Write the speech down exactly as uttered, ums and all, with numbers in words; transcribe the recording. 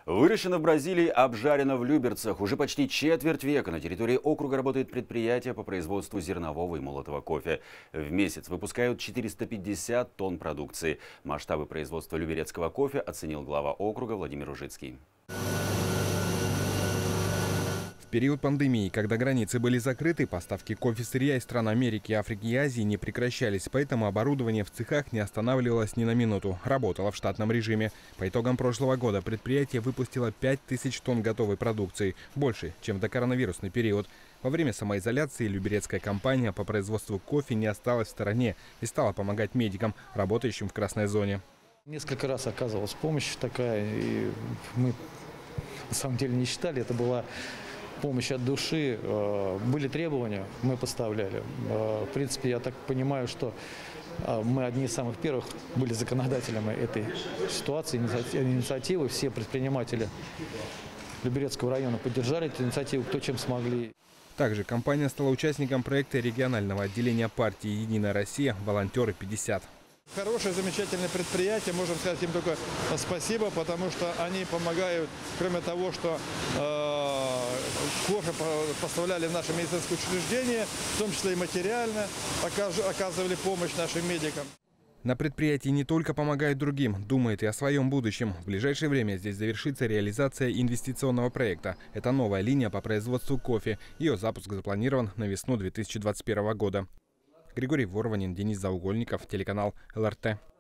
Выращено в Бразилии, обжарено в Люберцах. Уже почти четверть века на территории округа работает предприятие по производству зернового и молотого кофе. В месяц выпускают четыреста пятьдесят тонн продукции. Масштабы производства люберецкого кофе оценил глава округа Владимир Ужицкий. В период пандемии, когда границы были закрыты, поставки кофе-сырья из стран Америки, Африки и Азии не прекращались, поэтому оборудование в цехах не останавливалось ни на минуту, работало в штатном режиме. По итогам прошлого года предприятие выпустило пять тысяч тонн готовой продукции, больше, чем в докоронавирусный период. Во время самоизоляции люберецкая компания по производству кофе не осталась в стороне и стала помогать медикам, работающим в красной зоне. Несколько раз оказывалась помощь такая, и мы на самом деле не считали, это была помощь от души. Были требования, мы поставляли. В принципе, я так понимаю, что мы одни из самых первых были законодателями этой ситуации, инициативы. Все предприниматели Люберецкого района поддержали эту инициативу, кто чем смогли. Также компания стала участником проекта регионального отделения партии «Единая Россия. Волонтеры пятьдесят». Хорошее, замечательное предприятие, можем сказать им только спасибо, потому что они помогают, кроме того, что э, кофе поставляли в наши медицинские учреждения, в том числе и материально оказывали помощь нашим медикам. На предприятии не только помогают другим, думает и о своем будущем. В ближайшее время здесь завершится реализация инвестиционного проекта. Это новая линия по производству кофе. Ее запуск запланирован на весну две тысячи двадцать первого года. Григорий Ворванин, Денис Заугольников, телеканал эл эр тэ.